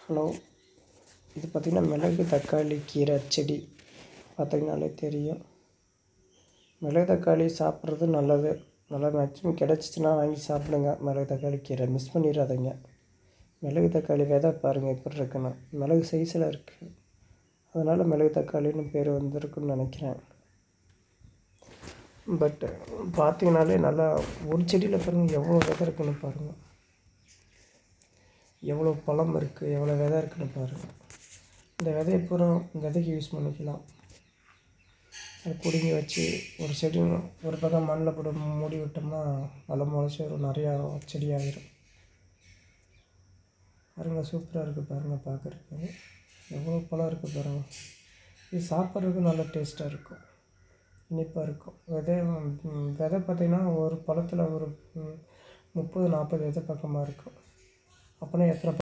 Hello, இது பார்த்திங்கன்னா மிளகு தக்காளி கீரை செடி பார்த்திங்கனாலே தெரியும். மிளகு தக்காளி சாப்பிட்றது நல்லது. நல்லா மேக்ஸிமம் கிடச்சிச்சின்னா வாங்கி சாப்பிடுங்க. மிளகு தக்காளி கீரை மிஸ் பண்ணிடாதீங்க. மிளகு தக்காளி விதை பாருங்கள் எப்படி இருக்குன்னு. மிளகு சைஸில் இருக்குது. அதனால் மிளகு தக்காளின்னு பேர் வந்திருக்குன்னு நினைக்கிறேன். பட்டு பார்த்திங்கனாலே நல்லா ஒரு செடியில் பாருங்கள் எவ்வளோ விதை இருக்குன்னு பாருங்கள். எவ்வளோ பழம் இருக்குது, எவ்வளோ விதை இருக்குன்னு பாருங்கள். இந்த விதையை பூரா விதைக்கு யூஸ் பண்ணிக்கலாம். அதை பிடுங்கி வச்சு ஒரு செடி ஒரு பக்கம் மண்ணில் போட்டு மூடி விட்டோம்னா நல்லா முளைச்சி வரும். நிறையா செடி ஆகிரும். பாருங்கள், சூப்பராக இருக்குது பாருங்கள் பார்க்குறதுக்கு. எவ்வளோ பழம் இருக்குது பாருங்கள். இது சாப்பிட்றதுக்கு நல்லா டேஸ்ட்டாக இருக்கும், இனிப்பாக இருக்கும். விதை பார்த்திங்கன்னா ஒரு பழத்தில் ஒரு 30-40 விதை பக்கமாக இருக்கும். அப்படின்னா எத்தனை